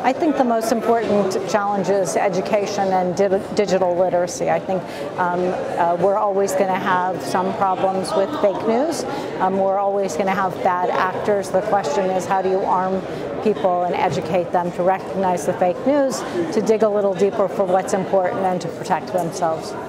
I think the most important challenge is education and digital literacy. I think we're always going to have some problems with fake news. We're always going to have bad actors. The question is, how do you arm people and educate them to recognize the fake news, to dig a little deeper for what's important, and to protect themselves?